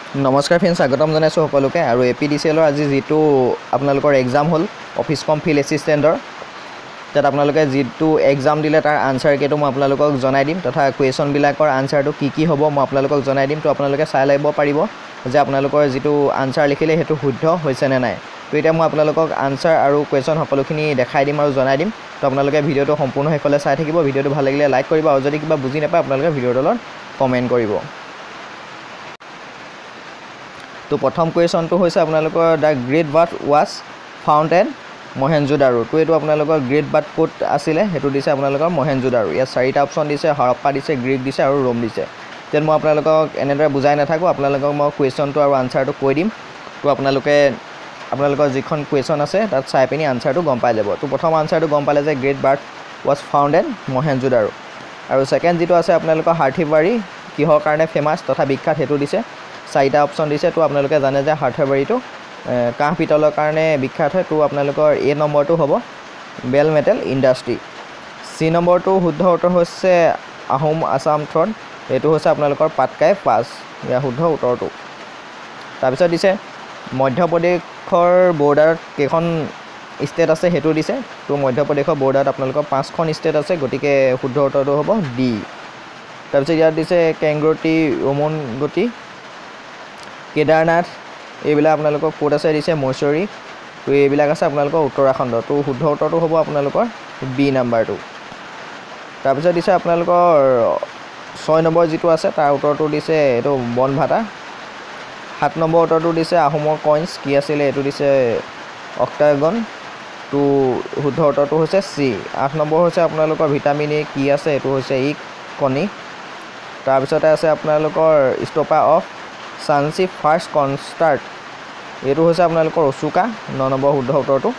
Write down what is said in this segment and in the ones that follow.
নমস্কাৰ ফ্ৰেণ্ডছ, স্বাগতম জনাইছোঁ সকলোকে। আৰু APDCL আজি যিটো আপোনালোকৰ এক্সাম হ'ল অফিচ কম ফিল্ড এছিষ্টেণ্টৰ, তাত আপোনালোকে যিটো এক্সাম দিলে তাৰ আনচাৰ কেইটো মই আপোনালোকক জনাই দিম, তথা কুৱেশ্যনবিলাকৰ আনচাৰটো কি হ'ব মই আপোনালোকক জনাই দিম। তো আপোনালোকে চাই ল'ব পাৰিব যে আপোনালোকৰ যিটো আনচাৰ লিখিলে সেইটো শুদ্ধ হৈছে নে নাই। তো এতিয়া মই আপোনালোকক আনচাৰ আৰু কুৱেশ্যন সকলোখিনি দেখাই দিম আৰু জনাই দিম। তো আপোনালোকে ভিডিঅ'টো সম্পূৰ্ণ শেষলৈ চাই থাকিব। ভিডিঅ'টো ভাল লাগিলে লাইক কৰিব, আৰু যদি কিবা বুজি নাপায় আপোনালোকে ভিডিঅ'ৰ তলত কমেণ্ট কৰিব। তো প্ৰথম কুৱেশ্যনটো হৈছে আপোনালোকৰ the great bath was found at Mohenjodaro. তো এইটো আপোনালোকৰ গ্ৰেট বাথ ক'ত আছিলে সেইটো দিছে আপোনালোকৰ মহেঞ্জোদাৰো। ইয়াত 4টা অপশ্যন দিছে, হৰপ্পা দিছে, গ্ৰীক দিছে আৰু ৰোম দিছে। তেন মই আপোনালোকক এনেদৰে বুজাই নাথাকোঁ, আপোনালোকক মই কুৱেশ্যনটো আৰু আনচাৰটো কৈ দিম। তো আপোনালোকৰ যিখন কুৱেশ্যন আছে তাত চাই পিনি আনচাৰটো গম পাই যাব। তো প্ৰথম আনচাৰটো গম পালে যে great bath was found at Mohenjodaro. আৰু ছেকেণ্ড যিটো আছে আপোনালোকৰ হাৰ্থিবাৰী কিহৰ কাৰণে ফেমাছ তথা বিখ্যাত সেইটো দিছে। 4টা অপশ্যন দিছে। তো আপোনালোকে জানে যে হাৰ্থিবাৰীটো কাঁহ পিতলৰ কাৰণে বিখ্যাত হয়। তো আপোনালোকৰ এ নম্বৰটো হ'ব বেল মেটেল ইণ্ডাষ্ট্ৰি। চি নম্বৰটো শুদ্ধ উত্তৰ হৈছে আহোম আছাম থ্ৰন, এইটো হৈছে আপোনালোকৰ পাটকাই পাছ, ইয়াৰ শুদ্ধ উত্তৰটো। তাৰপিছত দিছে মধ্যপ্ৰদেশৰ বৰ্ডাৰত কেইখন ষ্টেট আছে সেইটো দিছে। তো মধ্যপ্ৰদেশৰ বৰ্ডাৰত আপোনালোকৰ 5খন ষ্টেট আছে, গতিকে শুদ্ধ উত্তৰটো হ'ব ডি। তাৰপিছত ইয়াত দিছে কেংগ্ৰতি, উমনগতি, কেদাৰনাথ, এইবিলাক আপোনালোকৰ ক'ত আছে দিছে মৈচুৰী। তো এইবিলাক আছে আপোনালোকৰ উত্তৰাখণ্ড। তো শুদ্ধ উত্তৰটো হ'ব আপোনালোকৰ বি নাম্বাৰটো। তাৰপিছত দিছে আপোনালোকৰ 6 নম্বৰ যিটো আছে তাৰ উত্তৰটো দিছে এইটো বন ভাতা। 7 নম্বৰ উত্তৰটো দিছে আহোমৰ কইন্স কি আছিলে, এইটো দিছে অক্টাগন। তো শুদ্ধ উত্তৰটো হৈছে চি। 8 নম্বৰ হৈছে আপোনালোকৰ ভিটামিন এ কি আছে, এইটো হৈছে ই কণী। তাৰপিছতে আছে আপোনালোকৰ ষ্টপা অফ চাঞ্চি ফাৰ্ষ্ট কনষ্টাৰ্ট, এইটো হৈছে আপোনালোকৰ অচুকা, 9 নম্বৰ শুদ্ধ উত্তৰটো।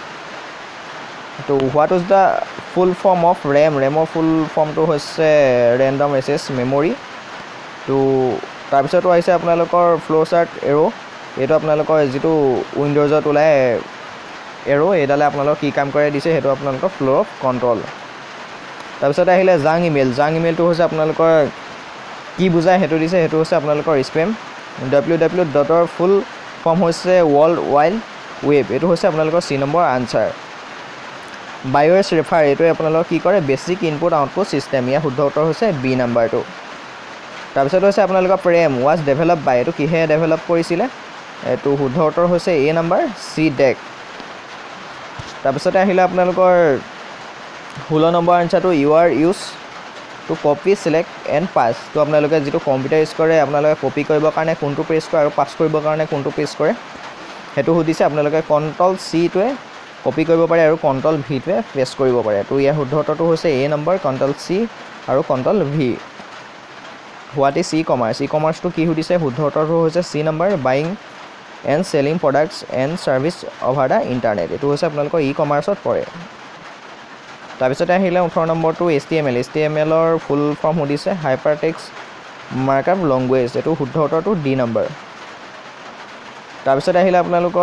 তো what is the full form of RAM, ৰেমৰ ফুল ফৰ্মটো হৈছে ৰেণ্ডম এক্সেছ মেমৰি। তো তাৰপিছতো আহিছে আপোনালোকৰ ফ্ল' চাৰ্ট এৰো, এইটো আপোনালোকৰ যিটো উইণ্ড'জত ওলাই এৰো, এইডালে আপোনালোকৰ কি কাম কৰে দিছে, সেইটো আপোনালোকৰ ফ্ল' অফ কণ্ট্ৰল। তাৰপিছতে আহিলে জাং ইমেইল, জাং ইমেইলটো হৈছে আপোনালোকৰ কি বুজায় সেইটো দিছে, সেইটো হৈছে আপোনালোকৰ স্পেম। www.ৰ ফুল ফৰ্ম হৈছে ৱৰ্ল্ড ৱাইড ৱেব, এইটো হৈছে আপোনালোকৰ C number answer. BIOS refer, এইটোৱে আপোনালোকৰ কি কৰে বেছিক ইনপুট আউটপুট ছিষ্টেম, ইয়াৰ শুদ্ধ উত্তৰ হৈছে বি নাম্বাৰটো। তাৰপিছত হৈছে আপোনালোকৰ প্ৰেম ৱাজ ডেভেলপ বাই, এইটো কিহে ডেভেলপ কৰিছিলে, এইটো শুদ্ধ উত্তৰ হৈছে এ নাম্বাৰ চি ডেক। তাৰপিছতে আহিলে আপোনালোকৰ 16 নম্বৰ আনচাৰটো you are use to copy select and paste. তো আপোনালোকে যিটো কম্পিউটাৰ ইউজ কৰে আপোনালোকে কপি কৰিবৰ কাৰণে কোনটো প্ৰেছ কৰে আৰু পাছ কৰিবৰ কাৰণে কোনটো প্ৰেছ কৰে সেইটো সুধিছে। আপোনালোকে কণ্ট্ৰল চিটোৱে কপি কৰিব পাৰে আৰু কণ্ট্ৰল ভিটোৱে প্ৰেছ কৰিব পাৰে। তো ইয়াৰ শুদ্ধ উত্তৰটো হৈছে এ নম্বৰ কণ্ট্ৰল চি আৰু control V. What is e commerce, e কমাৰ্চটো কি সুধিছে, শুদ্ধ উত্তৰটো হৈছে C number buying and selling products and services over the internet, এইটো হৈছে আপোনালোকৰ ই কমাৰ্চত পৰে। তাৰপিছতে আহিলে 18 নম্বৰটো HTML, HTMLৰ ফুল ফৰ্ম সুধিছে হাইপাৰ টেক্সট মাৰ্কআপ লেংগুৱেজ, এইটো শুদ্ধ উত্তৰটো ডি নম্বৰ। তাৰপিছতে আহিলে আপোনালোকৰ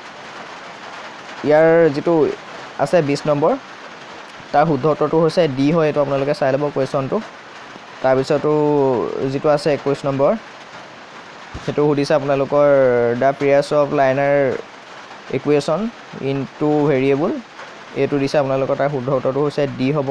ইয়াৰ যিটো আছে 20 নম্বৰ তাৰ শুদ্ধ উত্তৰটো হৈছে ডি হয়, এইটো আপোনালোকে চাই ল'ব কুৱেশ্যনটো। তাৰপিছতো যিটো আছে 21 নম্বৰ সেইটো সুধিছে আপোনালোকৰ the pairs of linear equation in two variable, এইটো দিছে আপোনালোকৰ তাৰ শুদ্ধ উত্তৰটো হৈছে ডি হ'ব।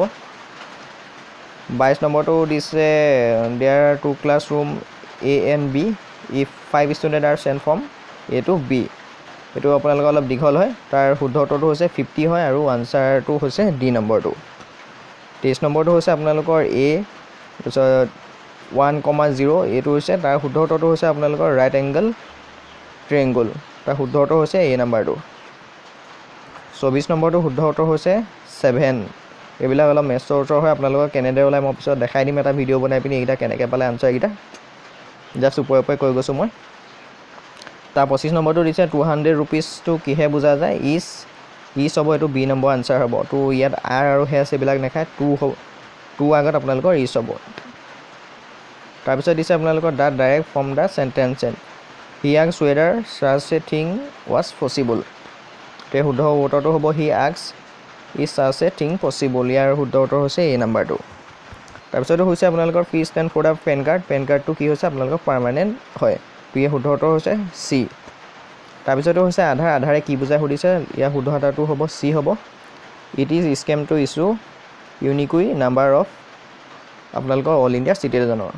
22 নম্বৰটো দিছে there two classroom A and B if 5 student are sent from A to B, এইটো আপোনালোকৰ অলপ দীঘল হয়, তাৰ শুদ্ধ উত্তৰটো হৈছে 50 হয় আৰু আনচাৰটো হৈছে ডি নম্বৰটো। 23 নম্বৰটো হৈছে আপোনালোকৰ এ, তাৰপিছত 1,0, এইটো হৈছে তাৰ শুদ্ধ উত্তৰটো হৈছে আপোনালোকৰ ৰাইট এংগল ট্ৰেংগল, তাৰ শুদ্ধ উত্তৰ হৈছে এ নাম্বাৰটো। 24 নম্বৰটো শুদ্ধ উত্তৰ হৈছে 7, এইবিলাক অলপ মেথছৰ উত্তৰ হয়, আপোনালোকক কেনেদৰে ওলাই মই পিছত দেখাই দিম এটা ভিডিঅ' বনাই পিনি এইকেইটা কেনেকৈ পালে আনচাৰকেইটা, জাষ্ট ওপৰে কৈ গৈছোঁ মই। তাৰ 25 নম্বৰটো দিছে 200 ৰুপিজটো কিহে বুজা যায়, ইজ হ'ব, এইটো বি নম্বৰ আনচাৰ হ'ব। তো ইয়াত আৰ আৰু হেছ এইবিলাক নাখায়, টু আগত আপোনালোকৰ ইজ হ'ব। তাৰপিছত দিছে আপোনালোকৰ the direct from the sentence he asked whether such a thing was possible, তে শুদ্ধ উত্তৰটো হ'ব he asked is such a thing possible, ইয়াৰ শুদ্ধ উত্তৰ হৈছে এ নাম্বাৰটো। তাৰপিছতো হৈছে আপোনালোকৰ ফি stand for the PAN card, PAN কাৰ্ডটো কি হৈছে আপোনালোকৰ পাৰ্মানেণ্ট হয়। তো ইয়াৰ শুদ্ধ উত্তৰ হৈছে চি তাৰপিছতো হৈছে আধাৰে কি বুজাই সুধিছে ইয়াৰ শুদ্ধ উত্তৰটো হ'ব চি হ'ব it is scheme to issue unique number of আপোনালোকৰ অল ইণ্ডিয়া চিটিজেনৰ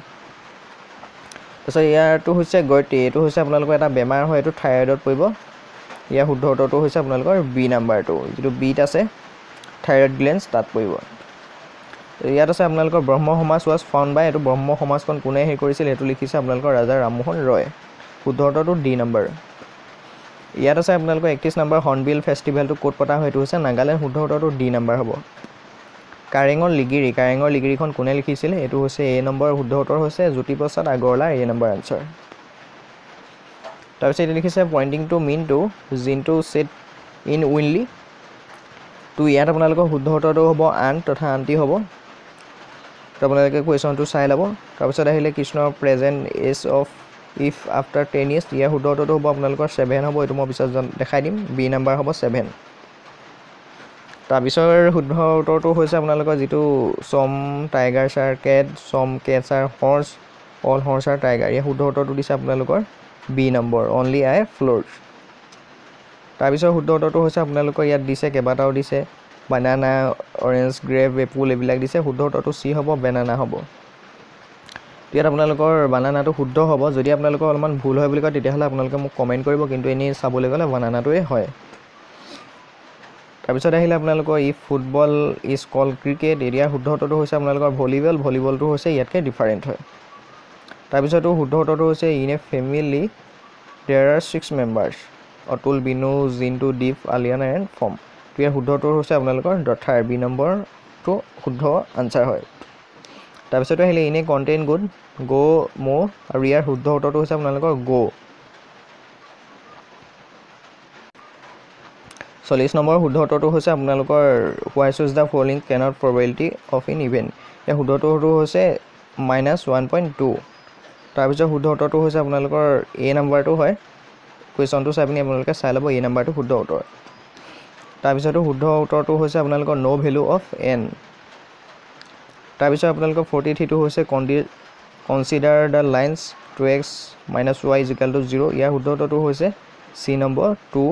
তাৰপিছত ইয়াৰটো হৈছে গয়টি এইটো হৈছে আপোনালোকৰ এটা বেমাৰ হয় এইটো থাইৰয়ডত পৰিব ইয়াৰ শুদ্ধ উত্তৰটো হৈছে আপোনালোকৰ বি নাম্বাৰটো যিটো বিত আছে থাইৰয়ড গ্লেন্স তাত পৰিব ইয়াত আছে আপোনালোকৰ ব্ৰহ্ম সমাজ ৱাজ ফাউণ্ড বাই এইটো ব্ৰহ্ম সমাজখন কোনে হেৰি কৰিছিল সেইটো লিখিছে আপোনালোকৰ ৰাজা ৰামমোহন ৰয় শুদ্ধ উত্তৰটো ডি নাম্বাৰ ইয়াত আছে আপোনালোকৰ 31 নম্বৰ হৰ্ণবিল ফেষ্টিভেলটো ক'ত পতা হয় এইটো হৈছে নাগালেণ্ড শুদ্ধ উত্তৰটো ডি নাম্বাৰ হ'ব কাৰেঙৰ লিগিৰিখন কোনে লিখিছিল এইটো হৈছে এ নম্বৰ শুদ্ধ উত্তৰ হৈছে Jyotiprasad Agarwala A number answer তাৰপিছত এইটো লিখিছে পইণ্টিং টু মিন টু জিনটো সেট ইন উইনলি তো ইয়াত আপোনালোকৰ শুদ্ধ উত্তৰটো হ'ব আন তথা আন্টি হ'ব তো আপোনালোকে কুৱেশ্যনটো চাই ল'ব তাৰপিছত আহিলে কৃষ্ণৰ present age of if after 10 years ইয়াৰ শুদ্ধ উত্তৰটো হ'ব আপোনালোকৰ 7 হ'ব এইটো মই পিছত দেখাই দিম বি নাম্বাৰ হ'ব 7 তাৰপিছৰ শুদ্ধ উত্তৰটো হৈছে আপোনালোকৰ যিটো সম tiger sir cat some cats are horse all horse are tiger ইয়াৰ শুদ্ধ উত্তৰটো দিছে আপোনালোকৰ B number only I follows তাৰপিছৰ শুদ্ধ উত্তৰটো হৈছে আপোনালোকৰ ইয়াত দিছে কেইবাটাও দিছে বানানা অৰেঞ্জ গ্ৰেপ এপল এইবিলাক দিছে শুদ্ধ উত্তৰটো চি হ'ব বেনানা হ'ব ইয়াত আপোনালোকৰ বানানাটো শুদ্ধ হ'ব যদি আপোনালোকৰ অলপমান ভুল হয় বুলি কয় তেতিয়াহ'লে আপোনালোকে মোক কমেণ্ট কৰিব কিন্তু এনেই চাবলৈ গ'লে বানানাটোৱে হয় তাৰপিছত আহিলে আপোনালোকৰ ই ফুটবল ইজ কল ক্ৰিকেট এৰিয়াৰ শুদ্ধ উত্তৰটো হৈছে আপোনালোকৰ ভলীবলটো হৈছে ইয়াতকৈ ডিফাৰেণ্ট হয় তাৰপিছতো শুদ্ধ উত্তৰটো হৈছে in a family there are 6 members Atul Binu Jintu Deep Aliana and form তো ইয়াৰ শুদ্ধ উত্তৰ হৈছে আপোনালোকৰ দথাৰ বি নম্বৰটো শুদ্ধ আনচাৰ হয় তাৰপিছতো আহিলে ইনে কণ্টেইন গুড গ' মো আৰু ইয়াৰ শুদ্ধ উত্তৰটো হৈছে আপোনালোকৰ গ' 40 নম্বৰ শুদ্ধ উত্তৰটো হৈছে আপোনালোকৰ why choose the following cannot probability of in event ইয়াৰ শুদ্ধ উত্তৰটো হৈছে -1.2 তাৰপিছত শুদ্ধ উত্তৰটো হৈছে আপোনালোকৰ এ নাম্বাৰটো হয় কুৱেশ্যনটো চাই পিনি আপোনালোকে চাই ল'ব এ নাম্বাৰটো শুদ্ধ উত্তৰ তাৰপিছতো শুদ্ধ উত্তৰটো হৈছে আপোনালোকৰ ন' ভেলু অফ এন তাৰপিছত আপোনালোকৰ 43টো হৈছে consider the lines 2x - y = 0 ইয়াৰ শুদ্ধ উত্তৰটো হৈছে চি নম্বৰ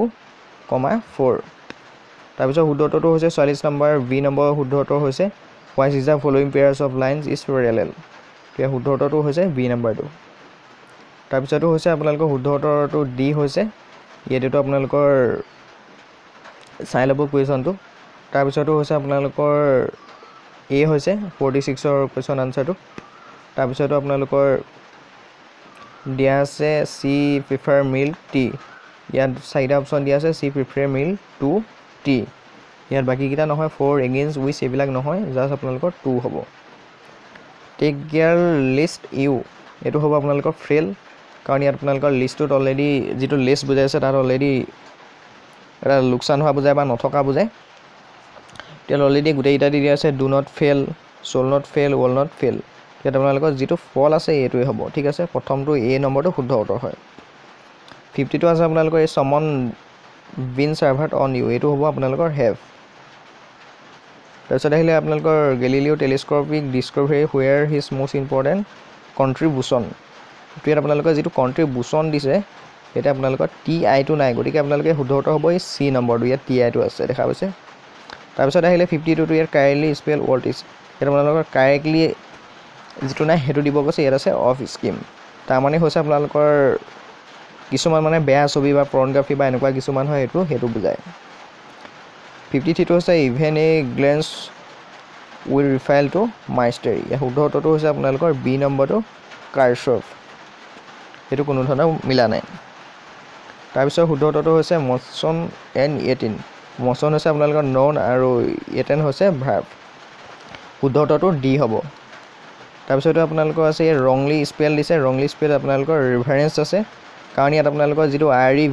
2,4 তাৰপিছত শুদ্ধ উত্তৰটো হৈছে 40 নম্বৰ বি নম্বৰ শুদ্ধ উত্তৰ হৈছে হোৱাইট is the following pairs of lines is parallel ইয়াৰ শুদ্ধ উত্তৰটো হৈছে বি নম্বৰটো তাৰপিছতো হৈছে আপোনালোকৰ শুদ্ধ উত্তৰটো ডি হৈছে ইয়াতেতো আপোনালোকৰ চাই ল'ব কুৱেশ্যনটো তাৰপিছতো হৈছে আপোনালোকৰ এ হৈছে 46ৰ কুৱেশ্যন আনচাৰটো তাৰপিছতো আপোনালোকৰ দিয়া আছে চি প্ৰিফাৰ মিল্ক টি ইয়াত চাৰিটা অপশ্যন দিয়া আছে she prefer milk to tea ইয়াত বাকীকেইটা নহয় 4 এগেইনষ্ট উইচ এইবিলাক নহয় জাষ্ট আপোনালোকৰ 2 হ'ব টেক কেয়াৰ লিষ্ট ইউ এইটো হ'ব আপোনালোকৰ ফেইল কাৰণ ইয়াত আপোনালোকৰ লিষ্টটোত অলৰেডি যিটো লিষ্ট বুজাই আছে তাত অলৰেডি এটা লোকচান হোৱা বুজায় বা নথকা বুজায় ইয়াত অলৰেডি গোটেইকেইটা দি দিয়া আছে do not fail shall not fail will not fail ইয়াত আপোনালোকৰ যিটো ফল আছে এইটোৱে হ'ব ঠিক আছে প্ৰথমটো এ নম্বৰটো শুদ্ধ উত্তৰ হয় 50টো আছে আপোনালোকৰ এই সমন বিন ছাৰ্ভাৰ্ড অন ইউ এইটো হ'ব আপোনালোকৰ হেভ তাৰপিছত আহিলে আপোনালোকৰ Galileo' telescopic discovery were his most important contribution ইয়াত আপোনালোকৰ যিটো কণ্ট্ৰিবিউশ্যন দিছে এতিয়া আপোনালোকৰ টি আইটো নাই গতিকে আপোনালোকে শুদ্ধ উত্তৰ হ'ব এই চি নম্বৰটো ইয়াত টি আইটো আছে দেখা পাইছে তাৰপিছত আহিলে 52টো ইয়াত কাৰেক্টলি স্পেল ৱৰ্ড ইজ ইয়াত আপোনালোকৰ কাৰেক্টলি যিটো নাই সেইটো দিব কৈছে ইয়াত আছে অফ স্কিম তাৰমানে হৈছে আপোনালোকৰ কিছুমান মানে বেয়া ছবি বা পৰ্ণগ্ৰাফি বা এনেকুৱা কিছুমান হয় সেইটো বুজায় 53টো হৈছে ইভেন এ গ্লেন্স উইল ৰিফাইল টু মাইষ্টাৰী ইয়াৰ শুদ্ধ উত্তৰটো হৈছে আপোনালোকৰ বি নম্বৰটো কাৰ্চফ সেইটো কোনো ধৰণৰ মিলা নাই তাৰপিছত শুদ্ধ উত্তৰটো হৈছে মচন এণ্ড য়েটিন মচন হৈছে আপোনালোকৰ নন আৰু য়েটেন হৈছে ভাৰ্ব শুদ্ধ উত্তৰটো ডি হ'ব তাৰপিছতো আপোনালোকৰ আছে ৰংলি স্পেল দিছে ৰংলি স্পেল আপোনালোকৰ ৰিভাৰেঞ্চ আছে কাৰণ ইয়াত আপোনালোকৰ যিটো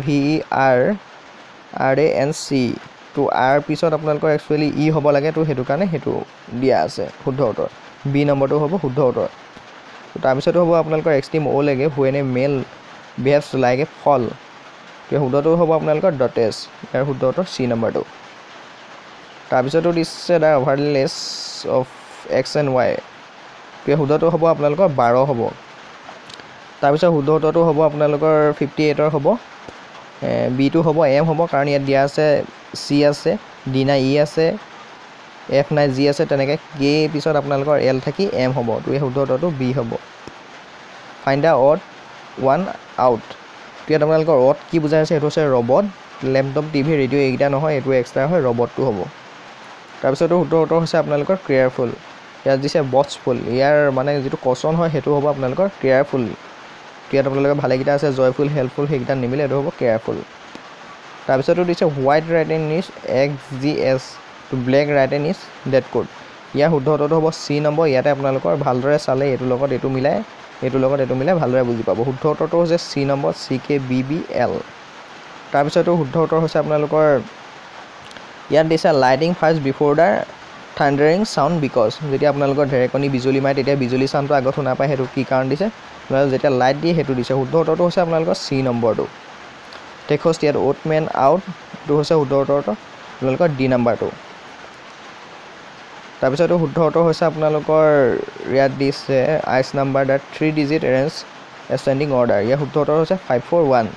REVERANC তো আৰ পিছত আপোনালোকৰ একচুৱেলি ই হ'ব লাগে তো সেইটো কাৰণে সেইটো দিয়া আছে শুদ্ধ উত্তৰ বি নম্বৰটো হ'ব শুদ্ধ উত্তৰ তাৰপিছতো হ'ব আপোনালোকৰ এক্সট্ৰিম অ' লাগে when a male বিহেভছ like a ফল তো শুদ্ধটো হ'ব আপোনালোকৰ ডটেছ ইয়াৰ শুদ্ধ উত্তৰ চি নম্বৰটো তাৰপিছতো দিছে the averages of X and Y তো শুদ্ধটো হ'ব আপোনালোকৰ 12 হ'ব তাৰপিছত শুদ্ধ উত্তৰটো হ'ব আপোনালোকৰ 58 হ'ব B2 হ'ব M হ'ব কাৰণ ইয়াত দিয়া আছে C আছে D নাই E আছে F নাই G আছে তেনেকৈ K পিছত আপোনালোকৰ L থাকি M হ'ব তো এই শুদ্ধ উত্তৰটো B হ'ব find the odd one out ইয়াত আপোনালোকৰ অড কি বুজাই আছে সেইটো হৈছে ৰবট লেপটপ টিভি ৰেডিঅ' এইকেইটা নহয় এইটো এক্সট্ৰা হয় ৰবটটো হ'ব তাৰপিছতো শুদ্ধ উত্তৰ হৈছে আপোনালোকৰ কেয়াৰফুল ইয়াত দিছে বটছফুল ইয়াৰ মানে যিটো কচন হয় সেইটো হ'ব আপোনালোকৰ কেয়াৰফুল ইয়াত আপোনালোকৰ ভালেকেইটা আছে জয়ফুল হেল্পফুল সেইকেইটা নিমিলে এইটো হ'ব কেয়াৰফুল তাৰপিছতো দিছে white written is XGS to black written is dead code ইয়াৰ শুদ্ধ উত্তৰটো হ'ব C নম্বৰ ইয়াতে আপোনালোকৰ ভালদৰে চালে এইটোৰ লগত এইটো মিলাই ভালদৰে বুজি পাব শুদ্ধ উত্তৰটো হৈছে C নম্বৰ CKBBL তাৰপিছতো শুদ্ধ উত্তৰ হৈছে আপোনালোকৰ ইয়াত দিছে lighting first before the thundering sound because যেতিয়া আপোনালোকৰ ঢেৰেকনি বিজুলী মাৰে তেতিয়া বিজুলী চাউণ্ডটো আগত শুনা পায় সেইটো কি কাৰণ দিছে যেতিয়া লাইট দিয়ে সেইটো দিছে শুদ্ধ উত্তৰটো হৈছে আপোনালোকৰ C নম্বৰটো টেক্সট ইয়াত ওটমেন আউট এইটো হৈছে শুদ্ধ উত্তৰটো আপোনালোকৰ D নম্বৰটো তাৰপিছতো শুদ্ধ উত্তৰ হৈছে আপোনালোকৰ ইয়াত দিছে আইচ number the 3 digit arrange ascending order ইয়াৰ শুদ্ধ উত্তৰ হৈছে 541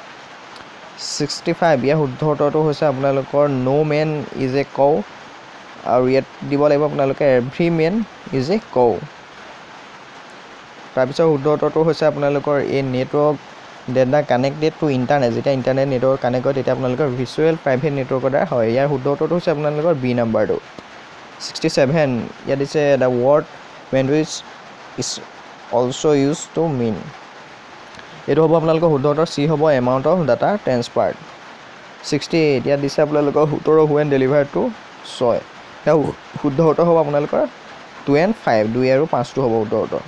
65 ইয়াৰ শুদ্ধ উত্তৰটো হৈছে আপোনালোকৰ নো মেন ইজ এ কৌ আৰু ইয়াত দিব লাগিব আপোনালোকে এভৰি মেন ইজ এ কৌ তাৰপিছত শুদ্ধ উত্তৰটো হৈছে আপোনালোকৰ এই network data connected to internet যেতিয়া ইণ্টাৰনেট নেটৱৰ্ক কানেক্ট হয় তেতিয়া আপোনালোকৰ ভিজুৱেল প্ৰাইভেট নেটৱৰ্কৰ দ্বাৰা হয় ইয়াৰ শুদ্ধ উত্তৰটো হৈছে আপোনালোকৰ B নম্বৰটো 67 ইয়াত দিছে the word bandwidth is also' use to mean এইটো হ'ব আপোনালোকৰ শুদ্ধ উত্তৰ C হ'ব এমাউণ্ট অফ ডাটা ট্ৰেন্সফাৰ্ড 68 ইয়াত দিছে আপোনালোকৰ 17 হুৱেন ডেলিভাৰ টু 6 ইয়াৰ শুদ্ধ উত্তৰ হ'ব আপোনালোকৰ 2 and 5 2 আৰু 5টো হ'ব শুদ্ধ উত্তৰ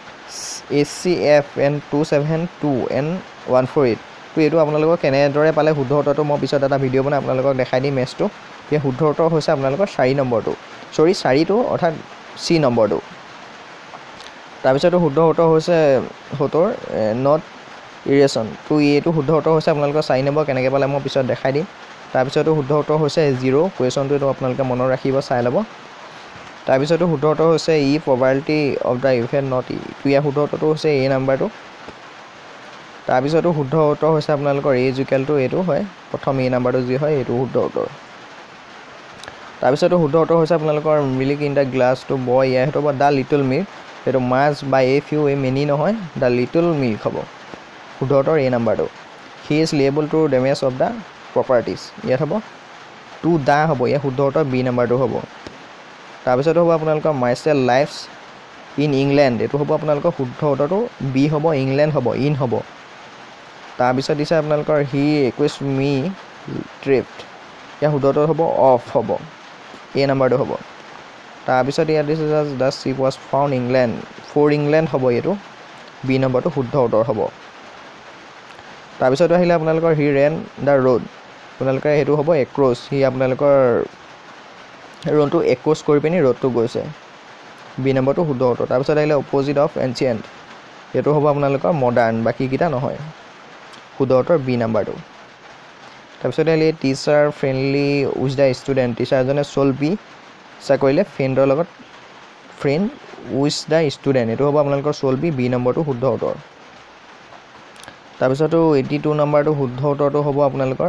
ACFN 272 and 148 তো এইটো আপোনালোকৰ কেনেদৰে পালে শুদ্ধ উত্তৰটো মই পিছত এটা ভিডিঅ' বনাই আপোনালোকক দেখাই দিম মেথছটো এই শুদ্ধ উত্তৰ হৈছে আপোনালোকৰ 4 নম্বৰটো সৰি 4টো অৰ্থাৎ C নম্বৰটো তাৰপিছতো শুদ্ধ উত্তৰ হৈছে 70 নট ইৰেশ্যন তো এইটো শুদ্ধ উত্তৰ হৈছে আপোনালোকৰ 4 নম্বৰ কেনেকৈ পালে মই পিছত দেখাই দিম তাৰপিছতো শুদ্ধ উত্তৰ হৈছে 0 কুৱেশ্যনটো এইটো আপোনালোকে মনত ৰাখিব চাই ল'ব তাৰপিছতো শুদ্ধ উত্তৰ হৈছে E probability of the event not E তো ইয়াৰ শুদ্ধ উত্তৰটো হৈছে A নম্বৰটো তাৰপিছতো শুদ্ধ উত্তৰ হৈছে আপোনালোকৰ A ইকুৱেল টু এইটো হয় প্ৰথম A নম্বৰটো যি হয় এইটো শুদ্ধ উত্তৰ তাৰপিছতো শুদ্ধ উত্তৰ হৈছে আপোনালোকৰ milk in the glass to boy ইয়াৰ সেইটো হ'ব দ্য লিটল মিল্ক এইটো much by a few a many নহয় দ্য লিটল মিল্ক হ'ব শুদ্ধ উত্তৰ A নম্বৰটো he is liable to damage of the properties ইয়াত হ'ব টু দা হ'ব ইয়াৰ শুদ্ধ উত্তৰ B নম্বৰটো হ'ব তাৰপিছত হ'ব আপোনালোকৰ মাইচেল লাইফছ ইন ইংলেণ্ড এইটো হ'ব আপোনালোকৰ শুদ্ধ উত্তৰটো B হ'ব ইংলেণ্ড হ'ব ইন হ'ব তাৰপিছত দিছে আপোনালোকৰ হি ৰিকুৱেষ্ট মি ট্ৰিপড ইয়াৰ শুদ্ধ উত্তৰ হ'ব অফ হ'ব A নম্বৰটো হ'ব তাৰপিছত ইয়াত দিছে the ship was found England for England হ'ব এইটো B নম্বৰটো শুদ্ধ উত্তৰ হ'ব তাৰপিছত আহিলে আপোনালোকৰ হি ৰেন দ্য ৰোড আপোনালোকে সেইটো হ'ব এক্ৰছ সি আপোনালোকৰ ৰোডটো এক্ৰছ কৰি পিনি ৰোডটো গৈছে B নম্বৰটো শুদ্ধ উত্তৰ তাৰপিছত আহিলে অপ'জিট অফ এনচিয়েণ্ট এইটো হ'ব আপোনালোকৰ মডাৰ্ণ বাকীকেইটা নহয় শুদ্ধ উত্তৰ B নম্বৰটো তাৰপিছত আহিলে teacher friendly with the student টিচাৰজনে বি ইচ্ছা কৰিলে ফ্ৰেণ্ডৰ লগত ফ্ৰেণ্ড উইথ দ্য ষ্টুডেণ্ট এইটো হ'ব আপোনালোকৰ বি B নম্বৰটো শুদ্ধ উত্তৰ তাৰপিছতো 82 নম্বৰটো শুদ্ধ উত্তৰটো হ'ব আপোনালোকৰ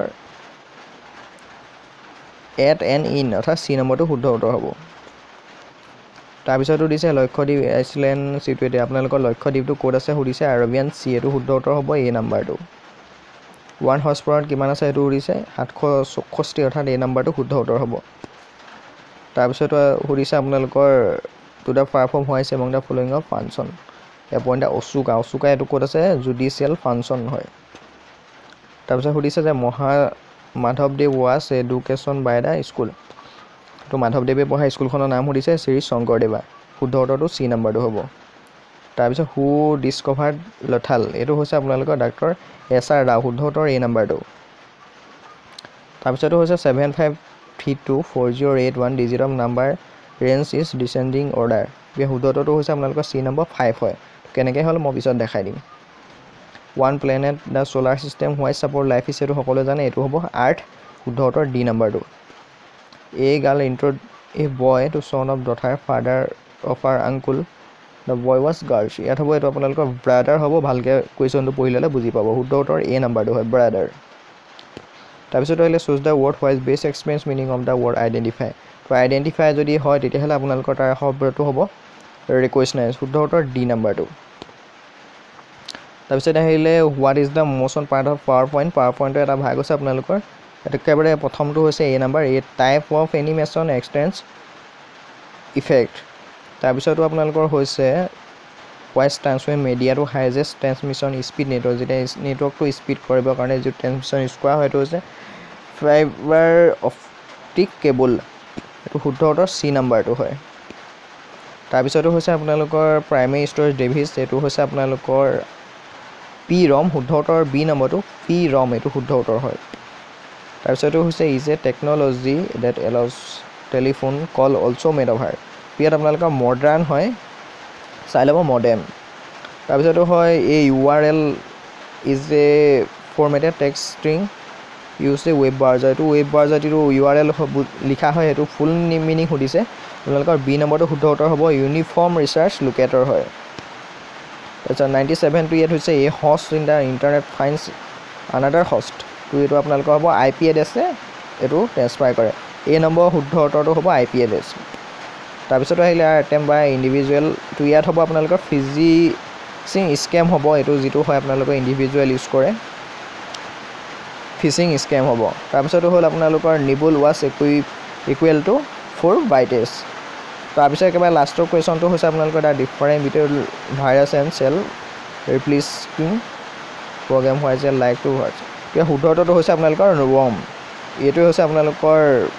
এট এণ্ড ইন অৰ্থাৎ C নম্বৰটো শুদ্ধ উত্তৰ হ'ব তাৰপিছতো দিছে লক্ষদ্বীপ আইচলেণ্ড চিটুৱেটেড আপোনালোকৰ লক্ষদ্বীপটো ক'ত আছে সুধিছে আৰবিয়ান চি এইটো শুদ্ধ উত্তৰ হ'ব A নম্বৰটো 1 হৰ্চ পাৱাৰত কিমান আছে সেইটো সুধিছে 764 অৰ্থাৎ A নম্বৰটো শুদ্ধ উত্তৰ হ'ব তাৰপিছতো সুধিছে আপোনালোকৰ টু দ্য পাৰফৰ্ম হোৱাইছে among the following of function appoint the অচুকা এইটো ক'ত আছে জুডিচিয়েল ফাংচন হয় তাৰপিছত সুধিছে যে মাধৱদেৱ was education by the school তো মাধৱদেৱে পঢ়া স্কুলখনৰ নাম সুধিছে শ্ৰী শংকৰদেৱা শুদ্ধ উত্তৰটো C নম্বৰটো হ'ব তাৰপিছত হু ডিছকভাৰ্ড লথাল এইটো হৈছে আপোনালোকৰ ডাক্তৰ SR ৰাও শুদ্ধ উত্তৰ A নম্বৰটো তাৰপিছতো হৈছে 75324081 digit of number range is descending order ইয়াৰ শুদ্ধ উত্তৰটো হৈছে আপোনালোকৰ C নম্বৰ 5 হয় কেনেকৈ হ'ল মই পিছত দেখাই দিম one planet the solar system হোৱাইট ছাপোৰ্ট লাইফ ইজ এইটো সকলোৱে জানে এইটো হ'ব আৰ্থ শুদ্ধ উত্তৰ D নম্বৰটো A girl intro a boy to son of daughter father of our uncle the boy was girls ইয়াত হ'ব এইটো আপোনালোকৰ ব্ৰাদাৰ হ'ব ভালকৈ কুৱেশ্যনটো পঢ়ি ল'লে বুজি পাব শুদ্ধ উত্তৰ এ নাম্বাৰটো হয় ব্ৰাদাৰ তাৰপিছত আহিলে choose the word which best experience meaning of the word identify তো আইডেণ্টিফাই যদি হয় তেতিয়াহ'লে আপোনালোকৰ তাৰ শব্দটো হ'ব ৰিকুৱেশ্যনাইজ শুদ্ধ উত্তৰ ডি নাম্বাৰটো তাৰপিছত আহিলে what is the motion part of power পইণ্টৰ এটা ভাগ আছে আপোনালোকৰ এইটো একেবাৰে প্ৰথমটো হৈছে A number a type of animation extents effect তাৰপিছতো আপোনালোকৰ হৈছে ভইচ ট্ৰান্সফাৰ মিডিয়াটো হাইজেষ্ট ট্ৰান্সমিশ্যন স্পীড নেটৱৰ্ক যেতিয়া নেটৱৰ্কটো স্পীড কৰিবৰ কাৰণে যিটো ট্ৰান্সমিশ্যন ইউজ কৰা হয় এইটো হৈছে ফাইবাৰ অপটিক কেবল এইটো শুদ্ধ উত্তৰ চি নাম্বাৰটো হয় তাৰপিছতো হৈছে আপোনালোকৰ প্ৰাইমেৰী ষ্ট'ৰেজ ডিভাইচ এইটো হৈছে আপোনালোকৰ পি ৰম শুদ্ধ উত্তৰ বি নম্বৰটো পি ৰম এইটো শুদ্ধ উত্তৰ হয় তাৰপিছতো হৈছে is a technology that allows telephone call also' made over ইয়াত আপোনালোকৰ মডাৰ্ণ হয় চাই ল'ব মডেম তাৰপিছতো হয় এই URL is a formatted text string use a web browser এইটো ৱেব ব্ৰাউজাৰ যিটো URL লিখা হয় সেইটো ফুল মিনিং সুধিছে আপোনালোকৰ বি নম্বৰটো শুদ্ধ উত্তৰ হ'ব ইউনিফৰ্ম ৰিচাৰ্চ লোকেটৰ হয় তাৰপিছত 97টো ইয়াত হৈছে a host in the internet finds another host তো এইটো আপোনালোকৰ হ'ব IP এড্ৰেছে এইটো ট্ৰেন্সফাৰ কৰে এ নম্বৰ শুদ্ধ উত্তৰটো হ'ব IP এড্ৰেছ তাৰপিছত আহিলে এটেম্প বাই ইণ্ডিভিজুৱেল তো ইয়াত হ'ব আপোনালোকৰ ফিজিচিং স্কেম হ'ব এইটো যিটো হয় আপোনালোকৰ ইণ্ডিভিজুৱেল ইউজ কৰে ফিচিং স্কেম হ'ব তাৰপিছতো হ'ল আপোনালোকৰ nibble was equal to 4 bytes তাৰপিছত একেবাৰে লাষ্টৰ কুৱেশ্যনটো হৈছে আপোনালোকৰ এটা different between virus and self replicating program which a like to what's এতিয়া শুদ্ধ উত্তৰটো হৈছে আপোনালোকৰ ৱৰ্ম এইটোৱে হৈছে আপোনালোকৰ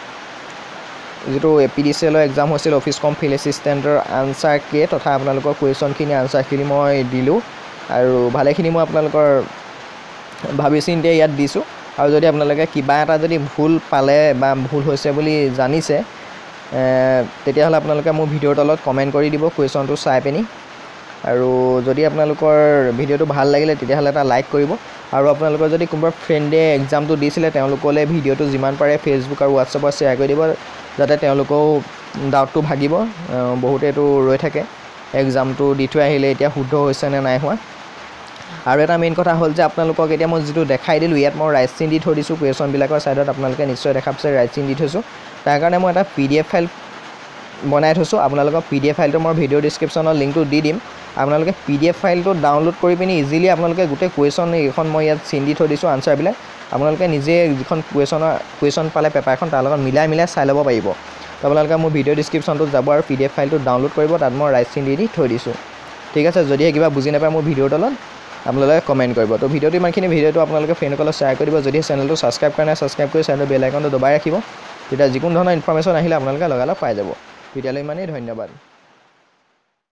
যিটো APDCL এক্সাম হৈছিল অফিচ কম ফিল্ড এছিষ্টেণ্টৰ আনচাৰ কে তথা আপোনালোকৰ কুৱেশ্যনখিনি আনচাৰখিনি মই দিলোঁ আৰু ভালেখিনি মই আপোনালোকৰ ভাবি চিন্তি ইয়াত দিছোঁ আৰু যদি আপোনালোকে কিবা এটা যদি ভুল পালে বা ভুল হৈছে বুলি জানিছে তেতিয়াহ'লে আপোনালোকে মোৰ ভিডিঅ'ৰ তলত কমেণ্ট কৰি দিব কুৱেশ্যনটো চাই পিনি আৰু যদি আপোনালোকৰ ভিডিঅ'টো ভাল লাগিলে তেতিয়াহ'লে এটা লাইক কৰিব আৰু আপোনালোকৰ যদি কোনোবা ফ্ৰেণ্ডে এক্সামটো দিছিলে তেওঁলোকলৈ ভিডিঅ'টো যিমান পাৰে ফেচবুক আৰু হোৱাটছএপত শ্বেয়াৰ কৰি দিব যাতে তেওঁলোকেও ডাউটটো ভাগিব বহুতে এইটো ৰৈ থাকে এক্সামটো দি থৈ আহিলে এতিয়া শুদ্ধ হৈছে নে নাই হোৱা আৰু এটা মেইন কথা হ'ল যে আপোনালোকক এতিয়া মই যিটো দেখাই দিলোঁ ইয়াত মই ৰাইট চিন দি থৈ দিছোঁ কুৱেশ্যনবিলাকৰ ছাইডত আপোনালোকে নিশ্চয় দেখা পাইছে ৰাইট চিন দি থৈছোঁ তাৰ কাৰণে মই এটা PDF ফাইল বনাই থৈছোঁ আপোনালোকৰ PDF ফাইলটো মই ভিডিঅ' ডিছক্ৰিপশ্যনৰ লিংকটো দি দিম আপোনালোকে PDF ফাইলটো ডাউনলোড কৰি পিনি ইজিলি আপোনালোকে গোটেই কুৱেশ্যন এইখন মই ইয়াত চিন দি থৈ দিছোঁ আনচাৰবিলাক আপোনালোকে নিজে যিখন কুৱেশ্যন পালে পেপাৰখন তাৰ লগত মিলাই চাই ল'ব পাৰিব তো আপোনালোকে মোৰ ভিডিঅ' ডিছক্ৰিপশ্যনটোত যাব আৰু PDF ফাইলটো ডাউনলোড কৰিব তাত মই ৰাইট চিন দি থৈ দিছোঁ ঠিক আছে যদিহে কিবা বুজি নাপায় মোৰ ভিডিঅ'ৰ তলত আপোনালোকে কমেণ্ট কৰিব তো ভিডিঅ'টো ইমানখিনি ভিডিঅ'টো আপোনালোকে ফ্ৰেণ্ডসকলক শ্বেয়াৰ কৰি দিব যদিহে চেনেলটো ছাবস্ক্ৰাইব কৰা নাই ছাবস্ক্ৰাইব কৰি চেনেলটো বেল আইকনটো দবাই ৰাখিব তেতিয়া যিকোনো ধৰণৰ ইনফৰমেশ্যন আহিলে আপোনালোকে লগালগ পাই যাব তেতিয়ালৈ ইমানেই ধন্যবাদ